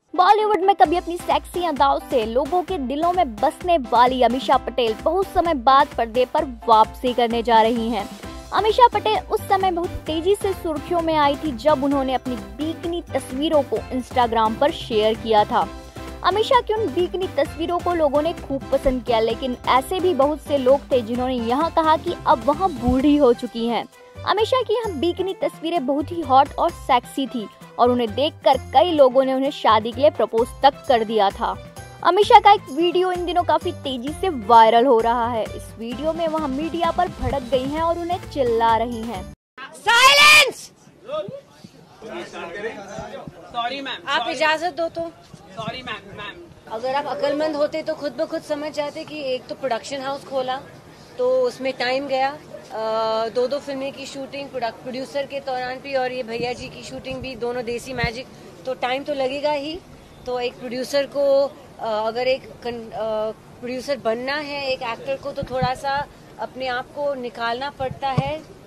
बॉलीवुड में कभी अपनी सेक्सी अदाओं से लोगों के दिलों में बसने वाली अमीषा पटेल बहुत समय बाद पर्दे पर वापसी करने जा रही हैं। अमीषा पटेल उस समय बहुत तेजी से सुर्खियों में आई थी जब उन्होंने अपनी बिकिनी तस्वीरों को इंस्टाग्राम पर शेयर किया था। अमीषा की उन बिकिनी तस्वीरों को लोगों ने खूब पसंद किया, लेकिन ऐसे भी बहुत से लोग थे जिन्होंने यहाँ कहा कि अब वहाँ बूढ़ी हो चुकी हैं। अमीषा की यह बिकिनी तस्वीरें बहुत ही हॉट और सेक्सी थी और उन्हें देखकर कई लोगों ने उन्हें शादी के लिए प्रपोज तक कर दिया था। अमीषा का एक वीडियो इन दिनों काफी तेजी से वायरल हो रहा है। इस वीडियो में वह मीडिया पर भड़क गई हैं और उन्हें चिल्ला रही हैं। साइलेंस! सॉरी मैम, आप इजाजत दो तो। Sorry ma'am. अगर आप अक्लमंद होते तो खुद ब खुद समझ जाते कि एक तो प्रोडक्शन हाउस खोला तो उसमें टाइम गया, दो फिल्में की शूटिंग प्रोड्यूसर के दौरान भी, और ये भैया जी की शूटिंग भी, दोनों देसी मैजिक, तो टाइम तो लगेगा ही। तो एक प्रोड्यूसर को अगर एक प्रोड्यूसर बनना है एक एक्टर को, तो थोड़ा सा अपने आप को निकालना पड़ता है